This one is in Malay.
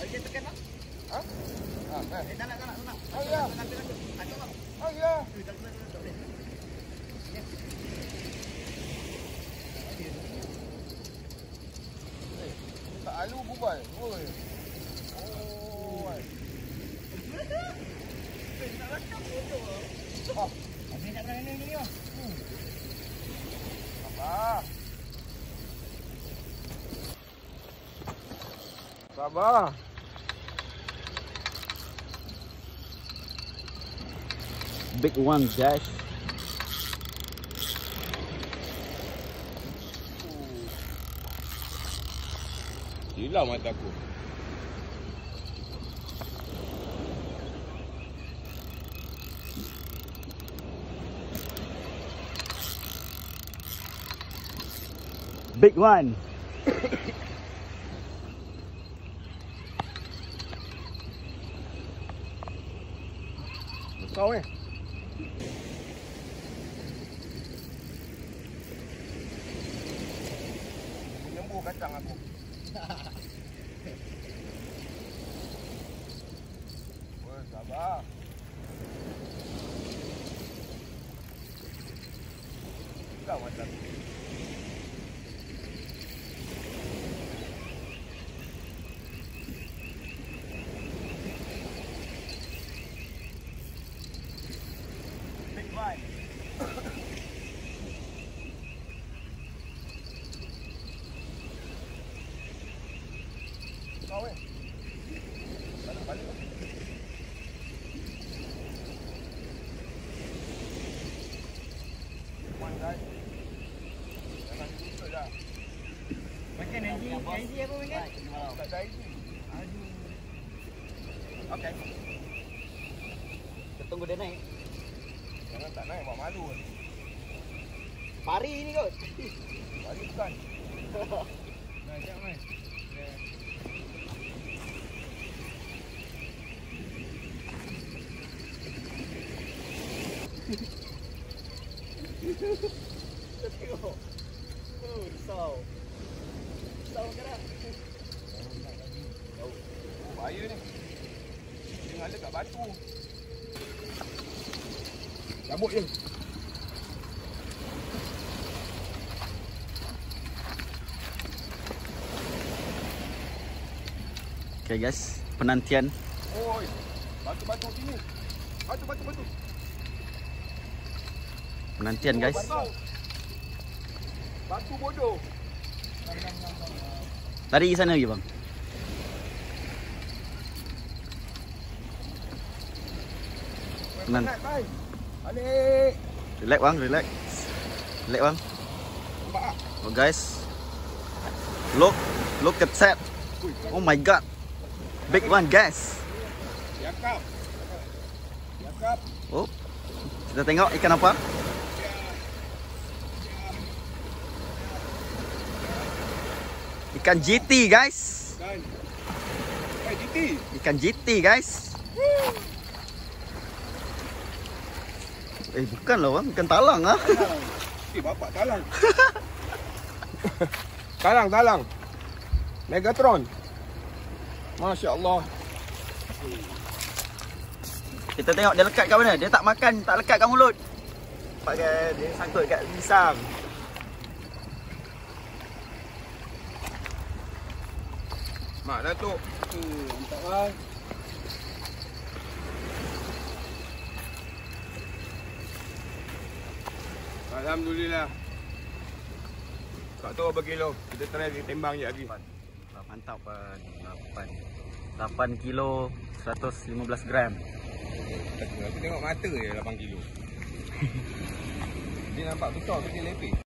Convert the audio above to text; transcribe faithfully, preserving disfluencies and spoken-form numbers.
Dia tekan tak? Ha? Ha, eh. Eh, tak nak, tak nak, tak nak. Oh, ya. Takut, takut. Takut, bang. Oh, ya. Eh, takut, takut, tak boleh. Eh, tak alu bubal. Oi. Oh. Eh, nak rakam bodoh. Ah, Habis nak berani ni, bang. hmm. Sabar. Sabar. Big one, guys. Hilang mata aku. Big one. Kau eh. Menyembuh kacang aku. Woi, sabar. Kau macam Big one. kau eh. Balik-balik. One guys. Jangan lupa dah. Macam Naji, Naji apa macam? Tak ada I D. Aduh. Okey. Kita tunggu dia naik. Jangan tak naik, buat malu. Pari ni kot. Balik bukan. Nah, jap mai. Kita tengok. Oh, risau. Risau ke dah? Oh, bahaya ni. Dia ngala kat batu. Cabut je. Okay guys, penantian. Oi, batu-batu sini. Batu-batu batu. Penantian guys. Batu, batu bodoh. Lari ke sana lagi bang. Penan. Penat, bye. Balik. Relax bang, relax. Relax bang. Nampak tak? Oh guys. Look, look at that. Oh my god. Big one guys. Yakap. Yakap. Oh. Kita tengok ikan apa? Ikan G T guys. Dan. Eh, G T. Ikan G T guys. Eh bukan lah bang, ikan talang ah. Eh, bapak talang. Talang, talang. Megatron. Masya Allah. Kita tengok dia lekat kat mana. Dia tak makan, tak lekat kat mulut. Pakai dia sangkut kat pisang. Mak Datuk. Hmm, nampak bang. Alhamdulillah. Tak tahu berapa kilo. Kita try kita tembang je lagi. Mantap kan. lapan. lapan kilo seratus lima belas gram. Aku tengok mata je lapan kilo. Dia nampak besar ke dia lepis?